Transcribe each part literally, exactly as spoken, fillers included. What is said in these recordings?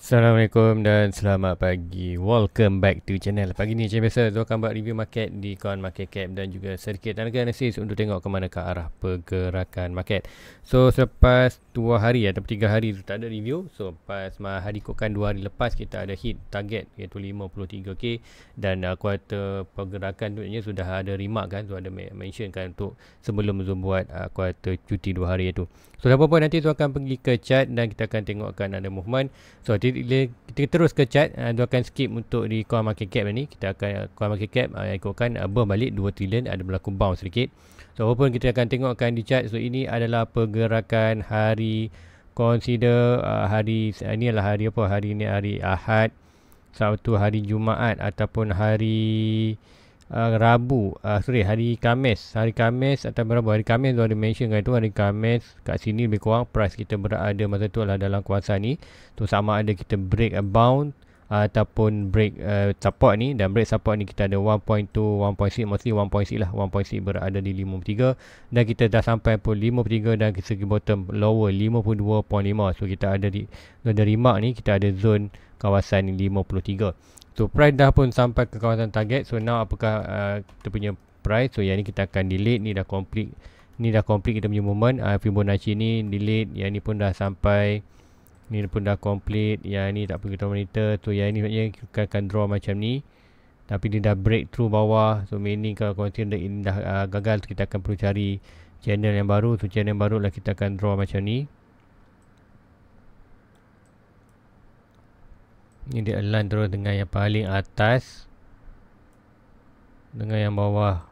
Assalamualaikum dan selamat pagi. Welcome back to channel. Pagi ni macam biasa Zul akan buat review market di kawan market cap dan juga sedikit tenaga analisis untuk tengok ke mana ke arah pergerakan market. So selepas dua hari atau tiga hari tu tak ada review. So pas hari ikutkan dua hari lepas kita ada hit target iaitu lima puluh tiga K dan uh, kuarter pergerakan tu sudah ada remark kan. So ada mention kan untuk sebelum Zul buat uh, kuarter cuti dua hari itu. So apa pun nanti Zul akan pergi ke chart dan kita akan tengokkan ada movement. So kita terus ke chart, uh, dia akan skip untuk di coin market cap ni. Kita akan coin market cap uh, ikutkan above balik dua trilion, ada berlaku bounce sedikit. So walaupun kita akan tengokkan di chart, so ini adalah pergerakan hari, consider uh, hari ini adalah hari apa? Hari ni hari Ahad, Sabtu, hari Jumaat ataupun hari uh, Rabu, uh, sorry hari Khamis, hari Khamis atau Rabu. Hari Khamis tu ada mention kan tu, hari Khamis kat sini lebih kurang price kita berada masa tu adalah dalam kawasan ni. Tu sama ada kita break a bound uh, ataupun break uh, support ni, dan break support ni kita ada one point two, one point six, mostly one point six lah. one point six berada di lima puluh tiga dan kita dah sampai pun lima puluh tiga dan segi bottom lower lima puluh dua perpuluhan lima. So kita ada di ada remark ni, kita ada zone kawasan ni lima puluh tiga. So price dah pun sampai ke kawasan target. So now apakah uh, kita punya price? So yang ni kita akan delete, ni dah complete. Ni dah complete kita punya movement. uh, Fibonacci ni delete, yang ni pun dah sampai, ni pun dah complete. Yang ni tak perlu kita monitor. So yang ni maknanya kita akan draw macam ni, tapi dia dah break through bawah. So meaning kalau consider ini dah uh, gagal, kita akan perlu cari channel yang baru. So channel yang baru lah kita akan draw macam ni. Ni dia align terus dengan yang paling atas dengan yang bawah,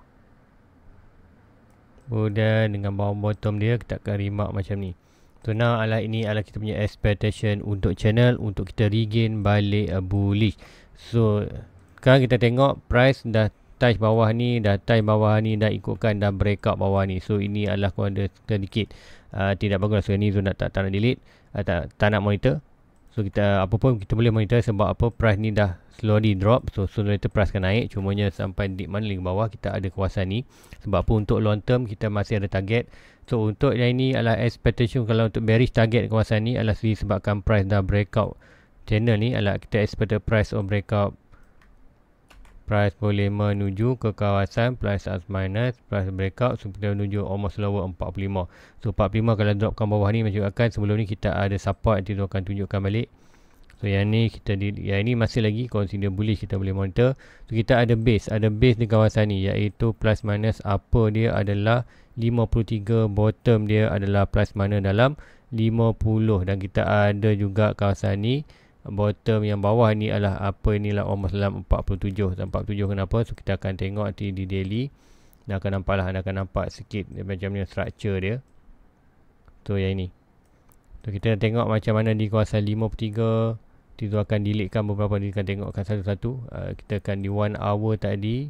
kemudian dengan bawah bottom dia kita akan remark macam ni. So now adalah ini adalah kita punya expectation untuk channel untuk kita regain balik uh, bullish. So sekarang kita tengok price dah touch bawah ni, dah touch bawah ni, dah ikutkan dah breakout bawah ni. So ini adalah kurang sedikit uh, tidak bagus. So ni so nak tak, tak nak delete, uh, tak, tak nak monitor. So kita apa pun kita boleh monitor sebab apa, price ni dah slowly drop. So sooner later price akan naik, cumanya sampai di mana lagi bawah kita ada kawasan ni. Sebab apa, untuk long term kita masih ada target. So untuk yang ini adalah expectation, kalau untuk bearish target kawasan ni adalah disebabkan price dah breakout channel ni, adalah kita expect price of breakout. Price boleh menuju ke kawasan plus as minus, price breakout. So kita menuju almost lower empat puluh lima. So empat puluh lima kalau dropkan bawah ni menunjukkan sebelum ni kita ada support, nanti dia akan tunjukkan balik. So yang ni kita di, yang ini masih lagi consider bullish, kita boleh monitor. So kita ada base, ada base di kawasan ni iaitu plus minus upper dia adalah lima puluh tiga, bottom dia adalah plus minus dalam lima puluh, dan kita ada juga kawasan ni bottom yang bawah ni adalah apa, inilah almost dalam empat puluh tujuh. empat puluh tujuh kenapa? So kita akan tengok nanti di daily, dah akan nampak lah, dah akan nampak sikit macam ni structure dia. So yang ini, so kita tengok macam mana di kawasan lima puluh tiga. Itu akan deletekan beberapa, dia akan tengokkan satu-satu. uh, Kita akan di one hour tadi.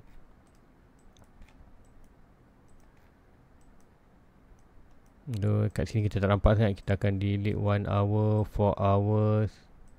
So kat sini kita tak nampak sangat, kita akan delete one hour, four hours.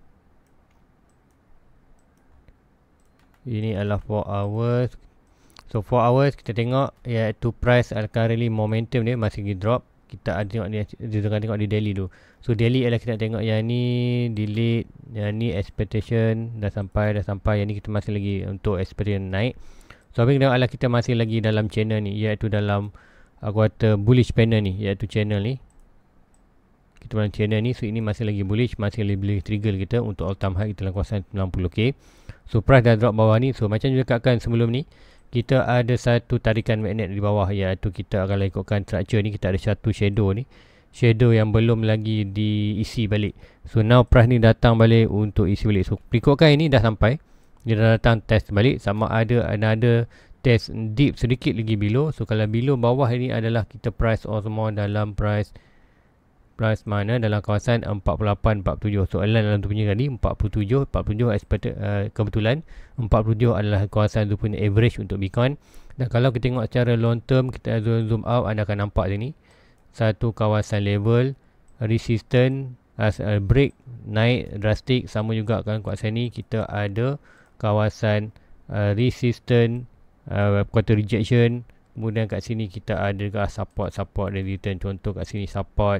Ini adalah four hours. So four hours kita tengok iaitu price currently momentum dia masih lagi drop. Kita ada tengok ni, kita akan tengok di daily tu. So daily adalah kita tengok yang ni delete, yang ni expectation dah sampai, dah sampai. Yang ni kita masih lagi untuk expectation naik. So apa yang kita tengok adalah kita masih lagi dalam channel ni, iaitu dalam aku kata bullish panel ni, iaitu channel ni. Kita dalam channel ni, so ini masih lagi bullish, masih lagi boleh trigger kita untuk all time high kita dalam kawasan sembilan puluh K. So price dah drop bawah ni. So macam juga kan sebelum ni, kita ada satu tarikan magnet di bawah, iaitu kita akan ikutkan structure ni, kita ada satu shadow ni, shadow yang belum lagi diisi balik. So now price ni datang balik untuk isi balik. So ikutkan ini dah sampai, dia dah datang test balik, sama ada another test deep sedikit lagi below. So kalau below bawah ini adalah kita price all semua dalam price price mana dalam kawasan empat puluh lapan, empat puluh tujuh. So align dalam tu punya tadi empat puluh tujuh, empat puluh tujuh expected, uh, kebetulan empat puluh tujuh adalah kawasan tu punya average untuk Bitcoin. Dan kalau kita tengok secara long term, kita zoom, zoom out, anda akan nampak sini satu kawasan level resistance, as uh, break naik drastik. Sama juga kan kawasan ni kita ada kawasan uh, resistance, uh, quarter rejection. Kemudian kat sini kita ada support, support dan return. Contoh kat sini support,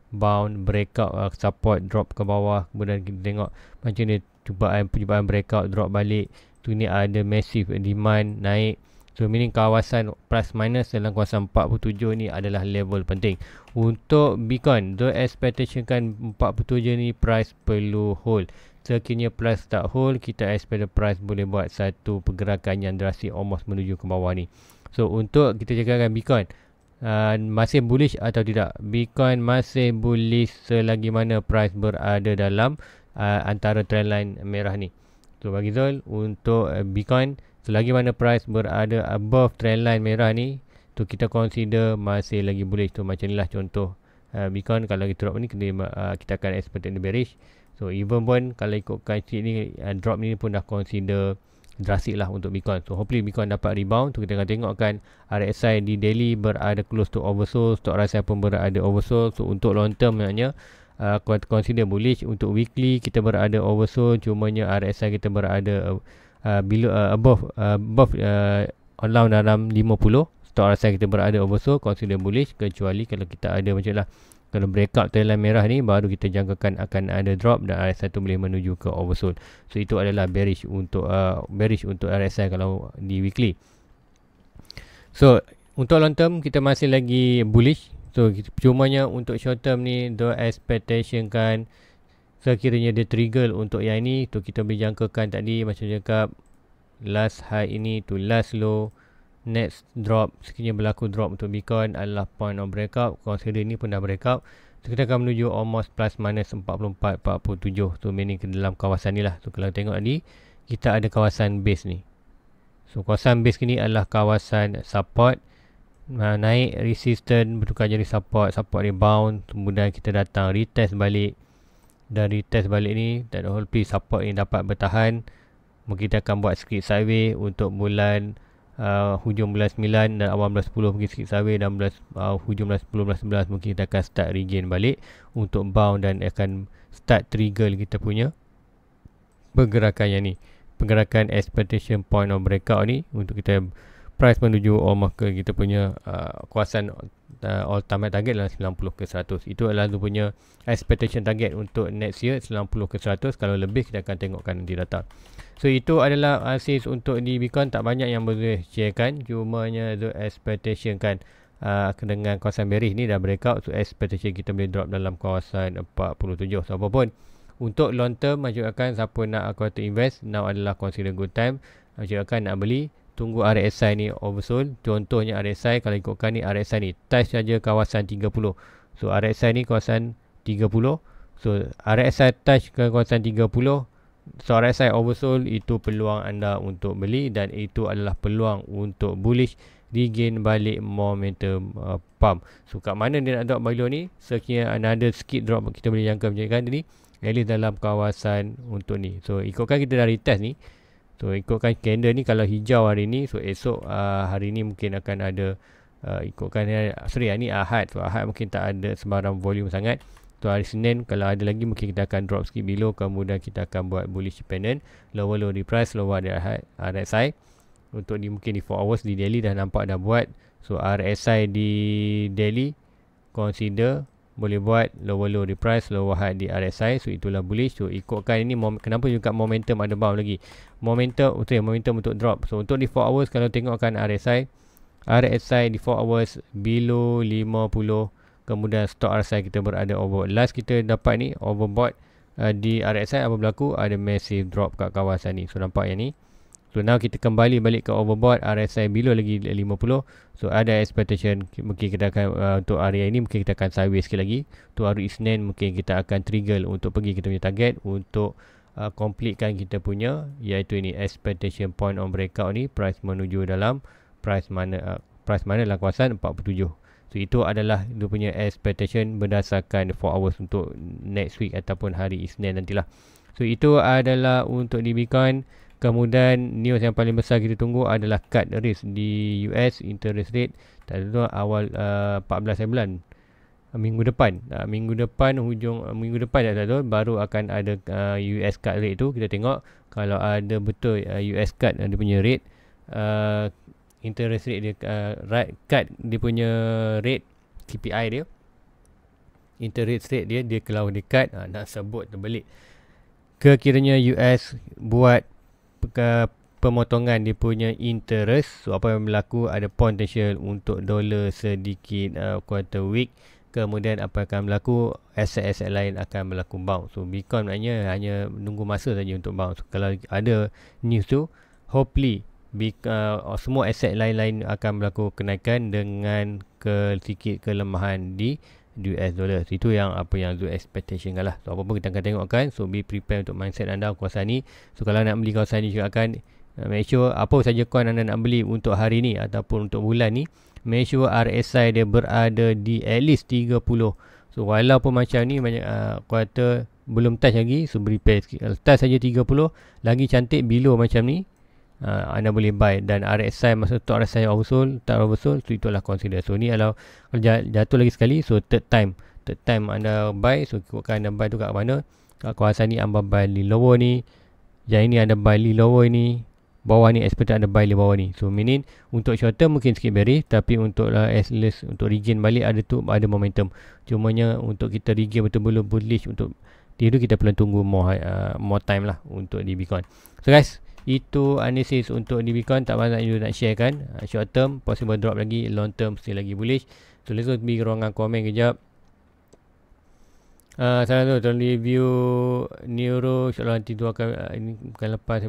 bound, breakout, uh, support, drop ke bawah. Kemudian kita tengok macam ni cubaan percubaan breakout, drop balik. Tu ni ada massive demand naik. So meaning kawasan plus minus dalam kawasan empat puluh tujuh ni adalah level penting. Untuk Bitcoin, the expectation kan empat puluh tujuh ni price perlu hold. Sekiranya price tak hold, kita expect the price boleh buat satu pergerakan yang drastik almost menuju ke bawah ni. So untuk kita cakapkan Bitcoin, uh, masih bullish atau tidak? Bitcoin masih bullish selagi mana price berada dalam uh, antara trendline merah ni. So bagi Zul, untuk uh, Bitcoin, selagi mana price berada above trendline merah ni, tu kita consider masih lagi bullish. Tu macam inilah contoh uh, Bitcoin kalau kita drop ni, kita, uh, kita akan expect the bearish. So even pun kalau ikutkan sheet ni, uh, drop ni pun dah consider drastic lah untuk Bitcoin. So hopefully Bitcoin dapat rebound. Tu kita akan tengokkan R S I di daily berada close to oversold, stock R S I pun berada oversold. So untuk long term maknanya uh, consider bullish. Untuk weekly kita berada oversold, cumanya R S I kita berada uh, Uh, below uh, above uh, above uh, around dalam lima puluh. Stock R S I kita berada oversold, consider bullish, kecuali kalau kita ada macam lah, kalau breakout trendline merah ni baru kita jangkakan akan ada drop dan R S I tu boleh menuju ke oversold. So itu adalah bearish untuk uh, bearish untuk R S I kalau di weekly. So untuk long term kita masih lagi bullish. So cumanya untuk short term ni, the expectation kan sekiranya dia trigger untuk yang ini, tu kita boleh jangkakan tadi macam cakap last high ini to last low, next drop. Sekiranya berlaku drop untuk Bitcoin adalah point of breakout. Consider ini pun dah breakout. So kita akan menuju almost plus minus empat puluh empat, empat puluh tujuh. Tu meaning ke dalam kawasan ni lah. So kalau tengok tadi, kita ada kawasan base ni. So kawasan base ni adalah kawasan support, uh, naik resistance bertukar jadi support, support rebound, kemudian kita datang retest balik. Dan retest balik ni, dan hopefully support ni dapat bertahan. Mungkin kita akan buat sikit sideways untuk bulan uh, hujung bulan sembilan dan awal bulan sepuluh, mungkin sikit sideways, dan bulan, uh, hujung bulan sepuluh, bulan sebelas mungkin kita akan start regain balik untuk bound dan akan start trigger kita punya pergerakan yang ni, pergerakan expectation point of breakout ni, untuk kita price menuju almost ke kita punya uh, kawasan uh, all time target dalam sembilan puluh ke seratus. Itu adalah tu punya expectation target untuk next year, sembilan puluh ke seratus. Kalau lebih kita akan tengokkan nanti data. So itu adalah analysis untuk di Bitcoin. Tak banyak yang boleh sharekan, cumanya the expectation kan uh, dengan kawasan bearish ni dah breakout. So expectation kita boleh drop dalam kawasan empat puluh tujuh. So apapun untuk long term, macam akan siapa nak aku to invest, now adalah consider good time. Macam akan nak beli, tunggu R S I ni oversold. Contohnya R S I, kalau ikutkan ni R S I ni touch saja kawasan tiga puluh. So R S I ni kawasan tiga puluh. So R S I touch ke kawasan tiga puluh. So R S I oversold, itu peluang anda untuk beli, dan itu adalah peluang untuk bullish regain balik momentum uh, pump. So kat mana dia nak drop below ni? Sekiranya ada sikit drop, kita boleh jangka macam kan tadi, at least dalam kawasan untuk ni. So ikutkan kita dah retest ni. So ikutkan candle ni, kalau hijau hari ni, so esok uh, hari ni mungkin akan ada uh, ikutkan uh, sorry hari ni Ahad. So Ahad mungkin tak ada sembarang volume sangat. So hari Senin kalau ada lagi, mungkin kita akan drop sikit below, kemudian kita akan buat bullish dependent, lower low di price, lower di R S I. Untuk di mungkin di four hours di daily dah nampak dah buat. So R S I di daily consider boleh buat lower low di price, lower high di R S I. So itulah bullish. So ikutkan ini mom- kenapa juga momentum ada bound lagi. Momentum untuk momentum untuk drop. So untuk di four hours kalau tengokkan R S I, R S I di four hours below lima puluh, kemudian stock R S I kita berada over. Last kita dapat ni overbought uh, di R S I, apa berlaku? Ada massive drop kat kawasan ni. So nampak yang ni. So now kita kembali balik ke overbought, R S I below lagi lima puluh. So ada expectation mungkin kita akan uh, untuk area ini mungkin kita akan sideways sikit lagi. Untuk hari Isnin mungkin kita akan trigger untuk pergi kita punya target untuk uh, completekan kita punya, iaitu ini expectation point on breakout ni, price menuju dalam price mana uh, price mana dalam kawasan empat puluh tujuh. So itu adalah dia punya expectation berdasarkan four hours untuk next week ataupun hari Isnin nantilah. So itu adalah untuk di Bitcoin. Kemudian news yang paling besar kita tunggu adalah cut risk di U S interest rate. Tak tahu awal uh, empat belas bulan uh, minggu depan. Uh, minggu depan hujung uh, minggu depan tak tahu baru akan ada uh, U S cut rate tu. Kita tengok kalau ada betul uh, U S cut uh, dia punya rate, uh, interest rate dia uh, right, cut dia punya rate K P I dia. interest rate dia dia kalau dekat, ha, nak sebut terbalik. Kekiranya U S buat ke pemotongan dia punya interest, so apa yang berlaku, ada potential untuk dolar sedikit uh, quarter week. Kemudian apa akan berlaku, aset-aset lain akan berlaku bounce. So Bitcoin maknanya hanya menunggu masa saja untuk bounce. Kalau ada news tu, hopefully Uh, semua aset lain-lain akan berlaku kenaikan dengan ke sedikit kelemahan di U S dollar. Itu yang apa yang Zul expectation kan lah. So apa pun kita akan tengok kan. So be prepare untuk mindset anda kawasan ni. So kalau nak beli kawasan ni juga akan uh, make sure apa saja coin anda nak beli untuk hari ni ataupun untuk bulan ni, make sure R S I dia berada di at least tiga puluh. So walaupun macam ni banyak uh, quarter belum touch lagi, so prepare sikit. Kalau touch saja tiga puluh, lagi cantik below macam ni, Uh, anda boleh buy. Dan R S I maksud tu R S I oversold, tak oversold, so itulah consider. So ni kalau jatuh lagi sekali, so third time third time anda buy. So ikutkan anda buy tu kat mana. Kat kawasan ni anda buy di lower ni, yang ini anda buy di lower ni, bawah ni expected anda buy di bawah ni. So meaning untuk short term mungkin sikit bearish, tapi untuk uh, at least untuk region balik ada tu ada momentum. Cumanya untuk kita region betul-betul bullish untuk dia tu, kita perlu tunggu more uh, more time lah untuk di Bitcoin. So guys, itu analisis untuk di Bitcoin. Tak banyak you nak share kan. uh, Short term possible drop lagi, long term still lagi bullish. So let's go pergi ruangan komen kejap. uh, Salah tu dalam review Neuro, insyaAllah nanti tu akan uh, ini bukan lepas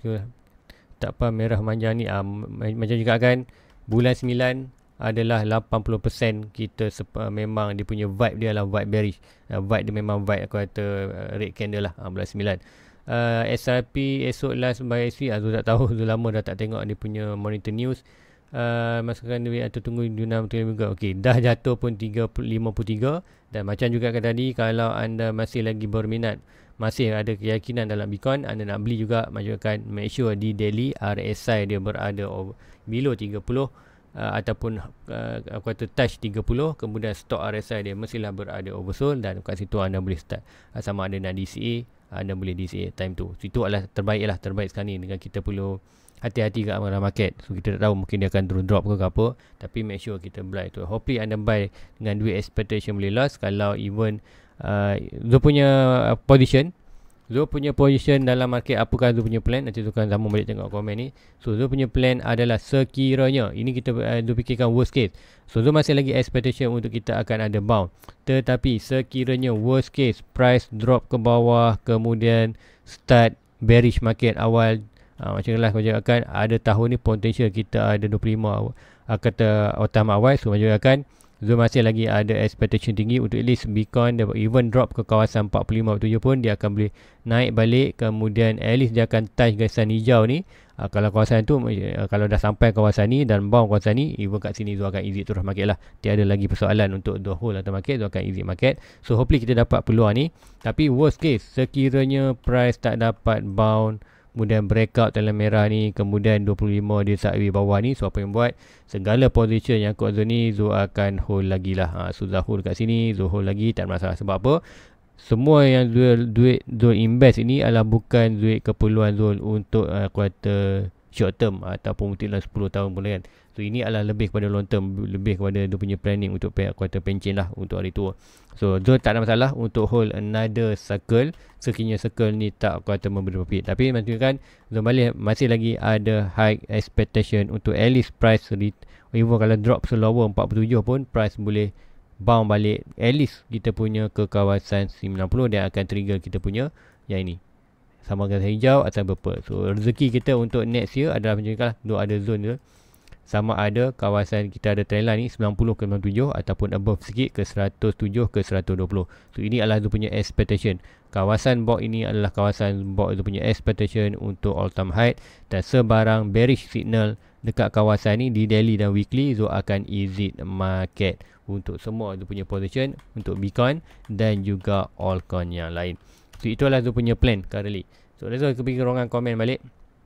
tak apa, merah manja ni uh, macam juga kan. Bulan sembilan adalah lapan puluh peratus kita sepa, memang dia punya vibe dia adalah vibe bearish. uh, Vibe dia memang vibe aku kata uh, red candle lah uh, bulan sembilan. Uh, S R P esok last by S V, Azul tak tahu, Azul lama dah tak tengok dia punya monitor news. Uh, masukkan duit atau tunggu Yunam tu juga. Okey, dah jatuh pun tiga puluh, lima puluh tiga. Dan macam juga kata tadi, kalau anda masih lagi berminat, masih ada keyakinan dalam Bitcoin, anda nak beli juga, masukkan make sure di daily R S I dia berada over, below tiga puluh. Uh, ataupun uh, aku kata touch tiga puluh, kemudian stop R S I dia mestilah berada oversold, dan kat situ anda boleh start. uh, sama ada nak D C A, anda boleh D C A time tu. So, itu adalah terbaik lah, terbaik sekarang ni. Dengan kita perlu hati-hati kat amaran market. So kita tak tahu, mungkin dia akan turun drop ke apa, tapi make sure kita buy tu. Hopefully anda buy dengan duit expectation boleh loss. Kalau even uh, Zul punya uh, position Zul punya position dalam market, apakah Zul punya plan? Nanti Zul akan sambung balik tengok komen ni. So Zul punya plan adalah sekiranya, ini kita uh, Zul fikirkan worst case. So Zul masih lagi expectation untuk kita akan ada bounce. Tetapi sekiranya worst case, price drop ke bawah, kemudian start bearish market awal, uh, macam lah macam akan ada tahun ni potential kita ada dua puluh lima uh, kata utama awal. So macam akan Zul masih lagi ada expectation tinggi untuk at least Bitcoin dia even drop ke kawasan empat puluh lima tujuh pun dia akan boleh naik balik, kemudian at least dia akan touch garisan hijau ni. Uh, kalau kawasan tu uh, kalau dah sampai kawasan ni dan bound kawasan ni, even kat sini Zul akan exit terus market lah. Tiada lagi persoalan untuk the whole atau market, Zul akan exit market. So hopefully kita dapat peluang ni. Tapi worst case, sekiranya price tak dapat bound, kemudian breakout dalam merah ni, kemudian dua puluh lima dia sideways bawah ni, so apa yang buat, segala position yang kot Zul ni Zul akan hold lagi lah. ha, so Zul hold kat sini, Zul hold lagi, tak masalah. Sebab apa, semua yang Zul, duit Zul invest ini adalah bukan duit keperluan Zul untuk uh, kuartal short term ataupun mungkin dalam sepuluh tahun pun kan. So ini adalah lebih kepada long term, lebih kepada dia punya planning untuk kuartal pencen lah untuk hari tua. So Zul tak ada masalah untuk hold another circle, sekiranya circle ni tak kuartal memberi profit. Tapi maksudnya kan Zul balik masih lagi ada high expectation untuk at least price rate, even kalau drop slower empat puluh tujuh pun price boleh bounce balik at least kita punya ke kawasan sembilan puluh, dan akan trigger kita punya yang ini sama garis hijau atau purple. So rezeki kita untuk next year adalah macam ni lah, dua ada zone dia. Sama ada kawasan kita ada trendline ni sembilan puluh ke sembilan puluh tujuh ataupun above sikit ke seratus tujuh ke seratus dua puluh. So ini adalah dia punya expectation. Kawasan box ini adalah kawasan box dia punya expectation untuk all time high, dan sebarang bearish signal dekat kawasan ni di daily dan weekly, Zul akan exit market untuk semua dia punya position untuk Bitcoin dan juga altcoin yang lain. So itulah Zul punya plan currently. So let's go kita pergi ke ruangan komen balik.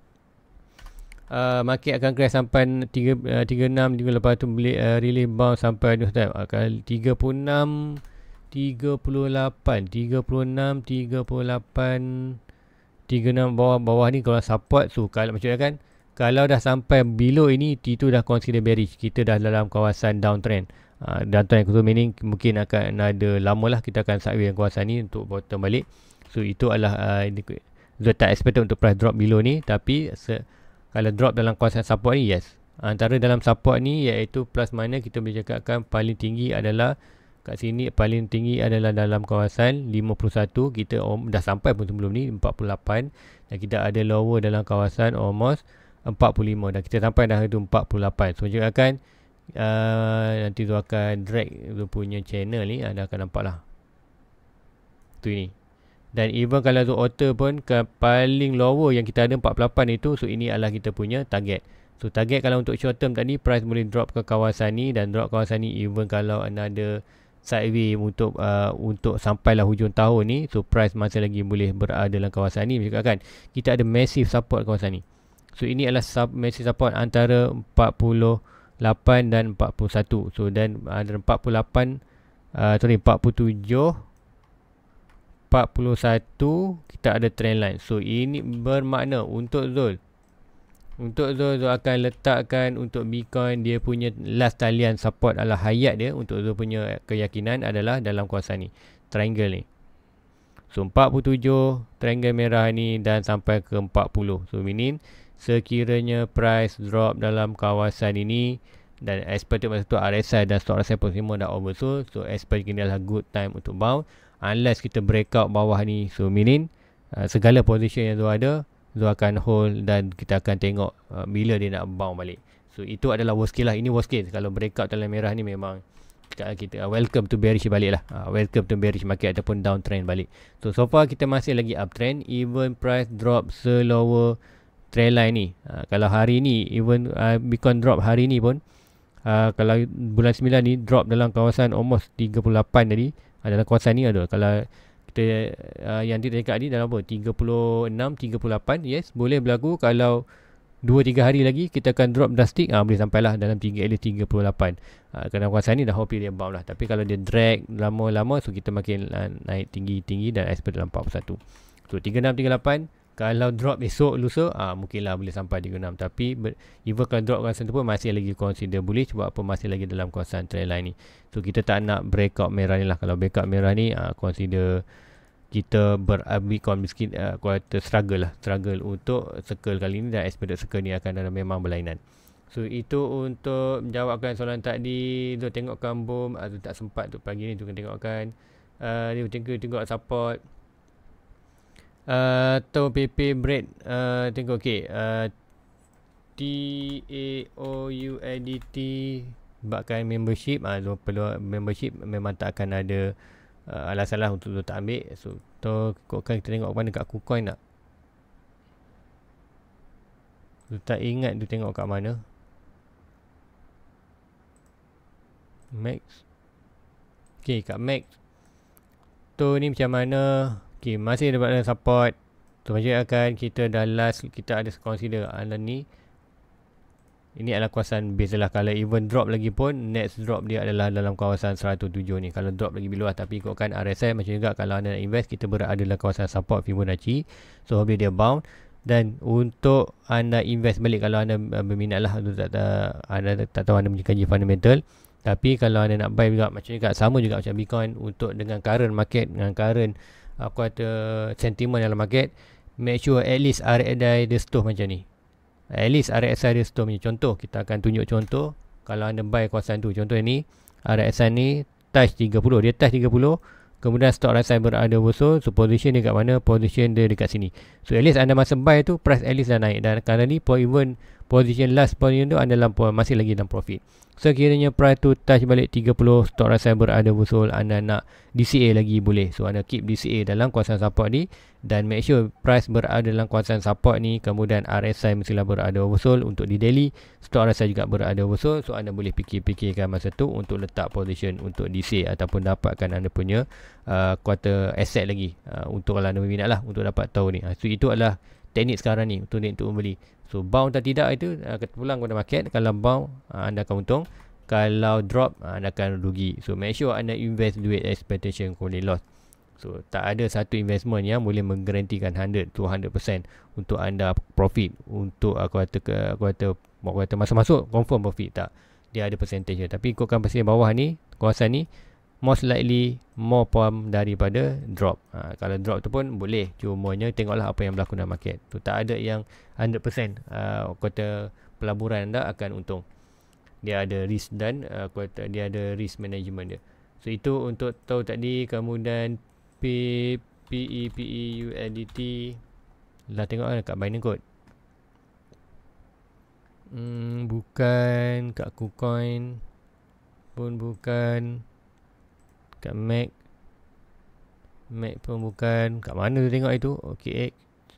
Uh, market akan crash sampai tiga, uh, tiga puluh enam, lepas tu beli uh, really bounce sampai akan tiga puluh enam, tiga puluh lapan, tiga puluh enam, tiga puluh lapan, tiga puluh enam bawah bawah ni kalau support. So kalau macam kan, kalau dah sampai below ini, itu dah consider bearish, kita dah dalam kawasan downtrend. uh, downtrend. So meaning mungkin akan ada lama lah kita akan sideways kawasan ni untuk bottom balik. So itu adalah uh, so tak expected untuk price drop below ni, tapi se- kalau drop dalam kawasan support ni, yes. Antara dalam support ni iaitu plus minus kita boleh cakapkan paling tinggi adalah kat sini, paling tinggi adalah dalam kawasan lima puluh satu. Kita om, dah sampai pun sebelum ni empat puluh lapan, dan kita ada lower dalam kawasan almost empat puluh lima, dan kita sampai dah itu empat puluh lapan. So cakapkan uh, nanti tu akan drag tu punya channel ni, anda akan nampak lah tu ini. Dan even kalau tu auto pun ke paling lower yang kita ada empat puluh lapan itu, so ini adalah kita punya target. So target kalau untuk short term tadi, price boleh drop ke kawasan ni, dan drop kawasan ni even kalau another sideways untuk uh, untuk sampailah hujung tahun ni, so price masih lagi boleh berada dalam kawasan ni. Kan kita ada massive support kawasan ni. So ini adalah sub, massive support antara empat puluh lapan dan empat puluh satu. So dan ada empat puluh lapan, uh, sorry empat puluh tujuh, empat puluh satu kita ada trend line. So ini bermakna untuk Zul, Untuk Zul, Zul akan letakkan untuk Bitcoin dia punya last talian support adalah hayat dia. Untuk Zul punya keyakinan adalah dalam kawasan ni, triangle ni. So empat puluh tujuh triangle merah ni dan sampai ke empat puluh. So meaning sekiranya price drop dalam kawasan ini dan expected masa tu R S I dan stock R S I pun semua dah oversold, so expect ini adalah good time untuk bounce unless kita breakout bawah ni. So meaning uh, segala position yang Zul ada, Zul akan hold dan kita akan tengok uh, bila dia nak bounce balik. So itu adalah worst case lah. Ini worst case. Kalau breakout dalam merah ni memang kita, kita uh, welcome to bearish balik lah. Uh, welcome to bearish market ataupun downtrend balik. So so far kita masih lagi uptrend. Even price drop selower trend line ni. Uh, kalau hari ni even uh, Bitcoin drop hari ni pun, uh, kalau bulan sembilan ni drop dalam kawasan almost tiga puluh lapan tadi. Uh, dalam kawasan ni ada. Kalau kita uh, yang kita cakap ni dalam apa? tiga puluh enam, tiga puluh lapan. Yes, boleh berlaku kalau dua tiga hari lagi kita akan drop drastic, ah boleh sampailah dalam tiga at least tiga puluh lapan. Ah kerana kawasan ni dah hope dia bounce lah. Tapi kalau dia drag lama-lama, so kita makin uh, naik tinggi-tinggi dan expect dalam empat puluh satu. So tiga enam tiga lapan, kalau drop esok lusa, ah mungkinlah boleh sampai tiga enam. Tapi ber, even kalau drop kawasan tu pun masih lagi consider bullish, sebab apa masih lagi dalam kawasan trend line ni. So kita tak nak breakout merah ni lah. Kalau breakout merah ni, ah consider kita ber-Bitcoin miskin, uh, kuartal struggle lah, struggle untuk circle kali ni, dan expected circle ni akan ada memang berlainan. So itu untuk menjawabkan soalan tadi. Tu tengokkan boom, uh, tu tak sempat tu pagi ni tu kan tengokkan. Uh, dia tengok tengok support. Uh, atau P P bread, uh, tengok okey. Uh, T A O U N D T bakkan membership, ah uh, perlu membership memang tak akan ada Uh, alasan lah untuk tu tak ambil. So tu kan kita tengok mana kat KuCoin tak. Tu tak ingat tu tengok kat mana. Max. Okay, kat Max tu ni macam mana. Okay, masih dapat support. Tu macam akan kita dah last kita ada consider anda ni. Ini adalah kawasan base lah. Kalau even drop lagi pun, next drop dia adalah dalam kawasan seratus tujuh ni. Kalau drop lagi below lah. Tapi ikutkan R S I macam juga kalau anda nak invest, kita berada dalam kawasan support Fibonacci. So hope dia bounce. Dan untuk anda invest balik, kalau anda berminat lah, tak, tak, anda tak tahu anda punya kaji fundamental. Tapi kalau anda nak buy juga, macam juga sama juga macam Bitcoin, untuk dengan current market, dengan current uh, kuartal sentiment dalam market, make sure at least R S I dia stop macam ni. At least R S I dia stop punya. Contoh, kita akan tunjuk contoh. Kalau anda buy kawasan tu, contoh ni R S I ni touch tiga puluh. Dia touch tiga puluh, kemudian stock R S I berada oversold. So position dia kat mana? Position dia dekat sini. So at least anda masa buy tu, price at least dah naik. Dan kali ni even position last position tu anda dalam, masih lagi dalam profit. Sekiranya price tu touch balik tiga puluh, stock R S I berada oversold, anda nak D C A lagi boleh. So anda keep D C A dalam kawasan support ni, dan make sure price berada dalam kawasan support ni. Kemudian R S I mestilah berada oversold. Untuk di daily, stock R S I juga berada oversold. So anda boleh fikir-fikirkan masa tu untuk letak position untuk D C A ataupun dapatkan anda punya uh, quarter asset lagi, uh, untuk kalau anda berminat lah untuk dapat tahu ni. uh, So itu adalah teknik sekarang ni untuk untuk membeli. So bounce atau tidak itu uh, pulang kepada market. Kalau bounce, uh, anda akan untung. Kalau drop, uh, anda akan rugi. So make sure anda invest duit expectation kemudian loss. So tak ada satu investment yang boleh menggarantikan one hundred to one hundred percent untuk anda profit. Untuk aku kata ke aku kata aku kata masa masuk confirm profit, tak. dia ada percentage dia. Tapi ikutkan pasal bawah ni, kawasan ni, most likely more pump daripada drop. Ha, kalau drop tu pun boleh, cumanya tengoklah apa yang berlaku dalam market tu. Tak ada yang one hundred percent uh, kata pelaburan anda akan untung. Dia ada risk dan uh, kata dia ada risk management dia. So itu untuk tahu tadi. Kemudian P, PE, PE, U S D T lah, tengok lah kat Binance kot. Hmm, bukan kat KuCoin pun bukan, kat Mac Mac pun bukan. Kat mana tu tengok itu? O K X.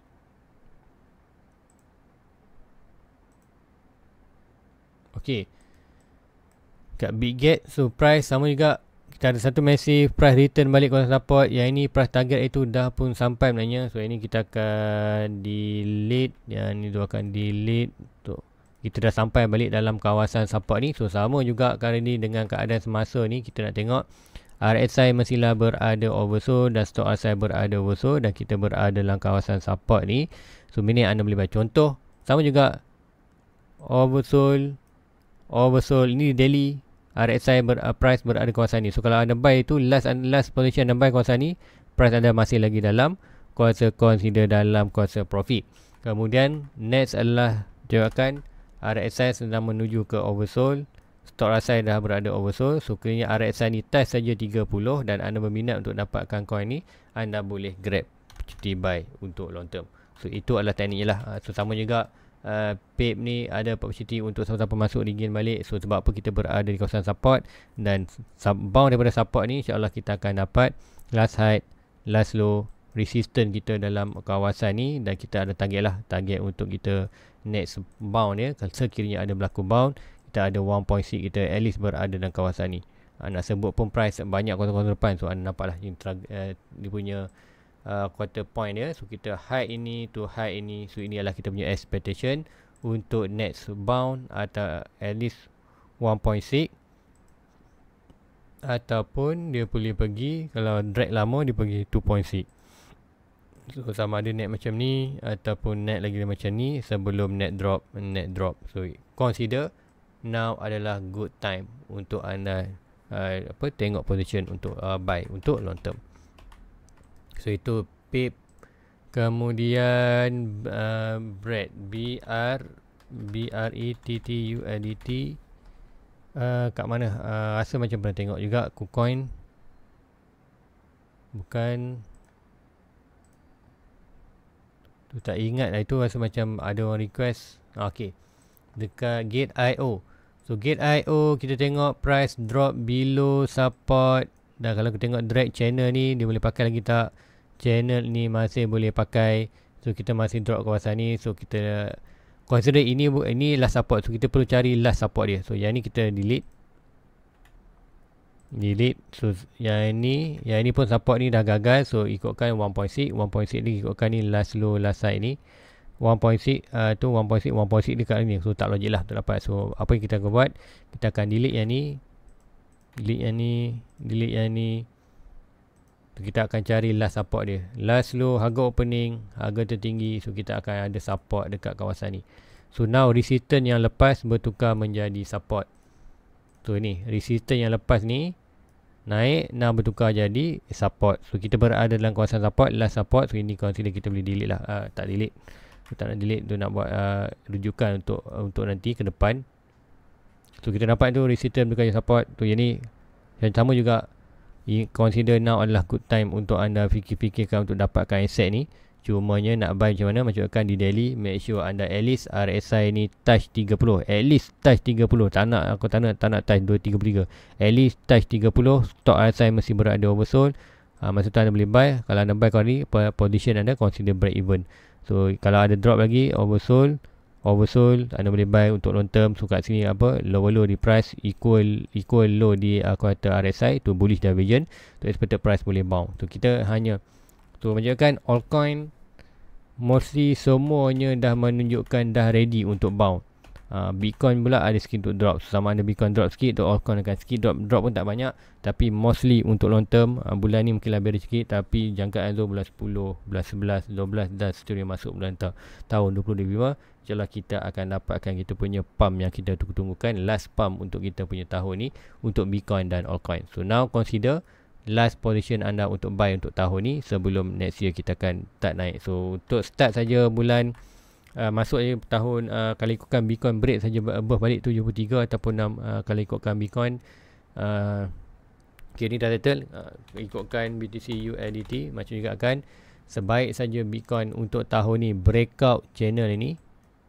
Okay, kat Bitget. So price sama juga, kita ada satu massive price return balik kawasan support. Yang ini price target itu dah pun sampai sebenarnya. So ini kita akan delete. Yang ni tu akan delete. Tu kita dah sampai balik dalam kawasan support ni. So sama juga kali ni dengan keadaan semasa ni, kita nak tengok R S I mestilah berada oversold dan stock R S I berada oversold, dan kita berada dalam kawasan support ni. So ini anda boleh buat contoh. Sama juga oversold, oversold ini daily. R S I ber, uh, price berada kawasan ni. So kalau anda buy itu last last position anda buy kawasan ni, price anda masih lagi dalam kuasa consider dalam kuasa profit. Kemudian next adalah jawabkan R S I sedang menuju ke oversold, stock R S I dah berada oversold. So kiranya R S I ni touch saja tiga puluh dan anda berminat untuk dapatkan coin ni, anda boleh grab cuti buy untuk long term. So itu adalah tekniknya lah. So sama juga Uh, P A P ni ada opportunity untuk sama-sama masuk ringgit balik. So sebab apa kita berada di kawasan support, dan bound daripada support ni insyaAllah kita akan dapat last high, last low, resistance kita dalam kawasan ni. Dan kita ada target lah, target untuk kita next bound ya. Kalau sekiranya ada berlaku bound, kita ada one point six, kita at least berada dalam kawasan ni. uh, Nak sebut pun price banyak kawasan-kawasan depan. So anda nampak lah uh, dia punya Uh, quarter point dia. So kita high ini to high ini. So ini adalah kita punya expectation untuk next bound atau at least one point six, ataupun dia boleh pergi, kalau drag lama dia pergi two point six. So sama ada net macam ni ataupun net lagi macam ni sebelum net drop, net drop. So consider now adalah good time untuk anda uh, apa tengok position untuk uh, buy untuk long term. So itu P I P. Kemudian uh, bread, B R B R E T T U L D T. uh, Kat mana? Uh, rasa macam pernah tengok juga. KuCoin bukan. Tu tak ingat lah. Itu rasa macam ada orang request. Okay, dekat Gate I O. So Gate I O kita tengok price drop below support. Dan kalau kita tengok drag channel ni, dia boleh pakai lagi tak? Channel ni masih boleh pakai. So kita masih drop kawasan ni. So kita consider ini ini last support. So kita perlu cari last support dia. So yang ni kita delete. Delete. So yang ni, yang ni pun support ni dah gagal. So ikutkan one point six, one point six ni ikutkan ni last low last side ni. one point six uh, tu one point six, one point six dekat ni. So tak logik lah untuk dapat. So apa yang kita akan buat, kita akan delete yang ni, delete yang ni, delete yang ni. Kita akan cari last support dia. Last low, harga opening, harga tertinggi. So kita akan ada support dekat kawasan ni. So now resistance yang lepas bertukar menjadi support. So ni resistance yang lepas ni naik, now bertukar jadi support. So kita berada dalam kawasan support, last support. So ini consider kita boleh delete lah. uh, Tak delete. So tak nak delete tu, nak buat uh, rujukan untuk uh, untuk nanti ke depan. So kita dapat tu resistance bertukar jadi support. Tu yang ni yang sama juga. Consider now adalah good time untuk anda fikir-fikirkan untuk dapatkan aset ni. Cumanya nak buy macam mana, macamkan di daily, make sure anda at least R S I ni touch tiga puluh. At least touch tiga puluh. Tak nak, aku tak nak, tak nak touch dua tiga tiga. At least touch tiga puluh. Stock R S I mesti berada oversold. uh, Masa tu anda boleh buy. Kalau anda buy kali ni, position anda consider break even. So kalau ada drop lagi, oversold, oversold, anda boleh buy untuk long term. So kat sini apa, lower low di price equal equal low di uh, kuartal R S I tu bullish divergence. Tu expected price boleh bounce. Tu kita hanya tu menunjukkan altcoin mostly semuanya dah menunjukkan dah ready untuk bounce. Uh, Bitcoin pula ada sikit untuk drop. Sama ada Bitcoin drop sikit atau altcoin akan sikit drop. Drop pun tak banyak, tapi mostly untuk long term. uh, Bulan ni mungkin lebih sikit, tapi jangkaan tu bulan sepuluh, bulan sebelas, dua belas dan seterusnya masuk bulan ta- tahun dua ribu dua puluh lima. InsyaAllah kita akan dapatkan kita punya pump yang kita tunggu-tunggukan, last pump untuk kita punya tahun ni untuk Bitcoin dan altcoin. So now consider last position anda untuk buy untuk tahun ni sebelum next year kita akan start naik. So untuk start saja bulan Uh, masuk je tahun, uh, kalau ikutkan Bitcoin break saja above balik tujuh puluh tiga ataupun enam, uh, kalau ikutkan Bitcoin uh, okay, ni dah settle. uh, ikutkan B T C U S D T macam juga akan sebaik saja Bitcoin untuk tahun ni breakout channel ini,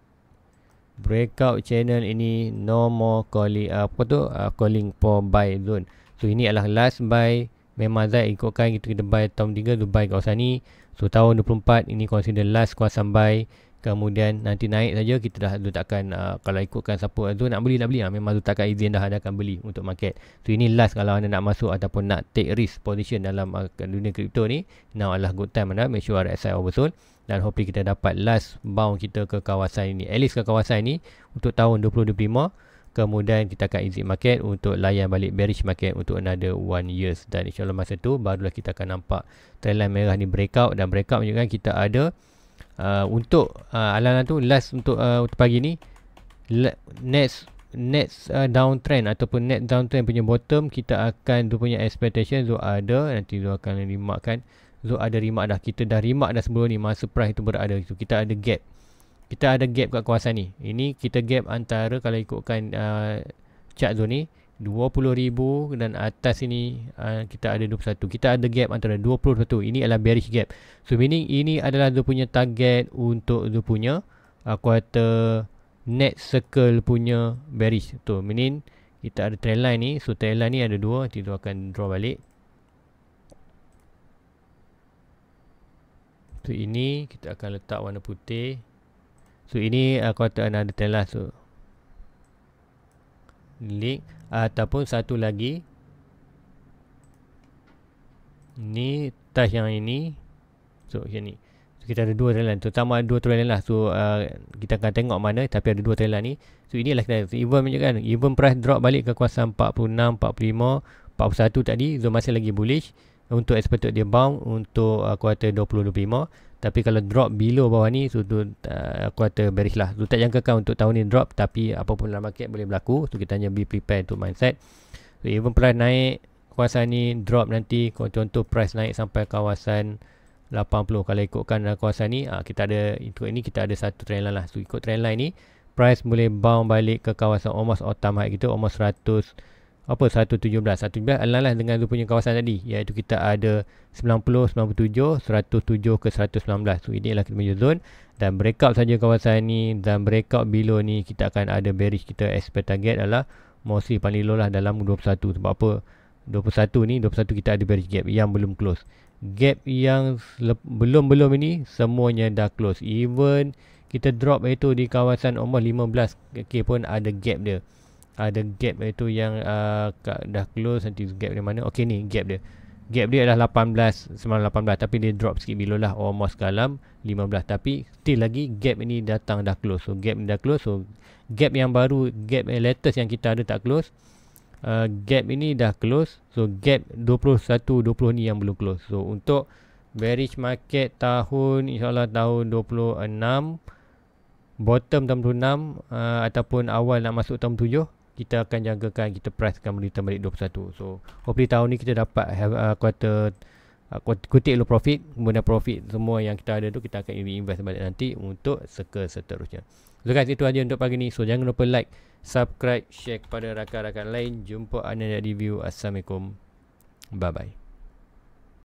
breakout channel ini no more calling, uh, apa tu uh, calling for buy zone. So ini adalah last buy. Memang Zai ikutkan kita, kita buy tahun tiga tu buy kawasan ni. So tahun dua puluh empat ini consider last kawasan buy. Kemudian nanti naik saja kita dah letakkan, uh, kalau ikutkan siapa tu nak beli nak beli lah. Memang letakkan izin dah anda akan beli untuk market. So ini last kalau anda nak masuk ataupun nak take risk position dalam uh, dunia kripto ni. Now adalah good time anda make sure R S I oversold. Dan hopefully kita dapat last bound kita ke kawasan ini, at least ke kawasan ini untuk tahun dua ribu dua puluh lima. Kemudian kita akan exit market untuk layan balik bearish market untuk another one years. Dan insyaAllah masa tu barulah kita akan nampak trendline merah ni breakout. Dan breakout menunjukkan kita ada uh, untuk uh, alang-alang tu last untuk uh, untuk pagi ni next next uh, downtrend ataupun net downtrend punya bottom kita akan tu punya expectation tu ada, nanti tu akan remark kan. So ada remark dah, kita dah remark dah sebelum ni masa price tu berada itu. Kita ada gap. Kita ada gap kat kawasan ni. Ini kita gap antara kalau ikutkan uh, chart zone ni dua puluh ribu dan atas ini uh, kita ada dua puluh satu. Kita ada gap antara dua puluh satu. Ini adalah bearish gap. So meaning ini adalah dia punya target untuk dia punya uh, quarter net circle punya bearish. Tu meaning kita ada trend line ni. So trend line ni ada dua. Nanti tu akan draw balik. So ini kita akan letak warna putih. So ini uh, quarter another trend lah. So link ataupun satu lagi ni touch yang ini. So macam ni. So kita ada dua trend line. Terutama ada dua trend line lah. So uh, kita akan tengok mana, tapi ada dua trend line ni. So ini adalah kita even menunjukkan even price drop balik ke kawasan empat puluh enam, empat puluh lima, empat puluh satu tadi. So masih lagi bullish untuk expected dia bound untuk uh, quarter dua ribu dua puluh lima. Tapi kalau drop below bawah ni, so tu uh, quarter bearish lah. So tak jangkakan untuk tahun ni drop, tapi apapun dalam market boleh berlaku. So kita hanya be prepared untuk mindset. So even price naik kawasan ni, drop nanti contoh price naik sampai kawasan lapan puluh. Kalau ikutkan kawasan ni, uh, kita ada ikut ini kita ada satu trend line lah. So ikut trend line ni price boleh bound balik ke kawasan almost all time high kita, almost seratus apa seratus tujuh belas. seratus tujuh belas adalah dengan tu punya kawasan tadi, iaitu kita ada sembilan puluh, sembilan puluh tujuh, seratus tujuh ke seratus sembilan belas. So ini adalah kita punya zone. Dan breakout saja kawasan ni dan breakout below ni kita akan ada bearish. Kita expect target adalah mostly paling low lah dalam dua puluh satu. Sebab apa? dua puluh satu ni, dua puluh satu kita ada bearish gap yang belum close. Gap yang belum-belum ini semuanya dah close. Even kita drop itu di kawasan almost lima belas K pun ada gap dia. Ada gap itu yang uh, dah close. Nanti gap di mana? Okey ni gap dia. Gap dia adalah lapan belas, sembilan lapan belas. Tapi dia drop sikit below lah, almost ke dalam lima belas. Tapi still lagi gap ini datang dah close. So gap ni dah close. So gap yang baru, gap yang latest yang kita ada tak close. uh, Gap ini dah close. So gap dua puluh satu, dua puluh ni yang belum close. So untuk bearish market tahun insyaAllah tahun dua puluh enam, bottom tahun dua puluh enam uh, ataupun awal nak masuk tahun tujuh, kita akan jagakan kita price akan return balik dua puluh satu. So hopefully tahun ni kita dapat have uh, quarter uh, kutip low profit, kemudian profit semua yang kita ada tu kita akan reinvest balik nanti untuk circle seterusnya. So guys, itu aja untuk pagi ni. So jangan lupa like, subscribe, share kepada rakan-rakan lain. Jumpa anda di review. Assalamualaikum. Bye bye.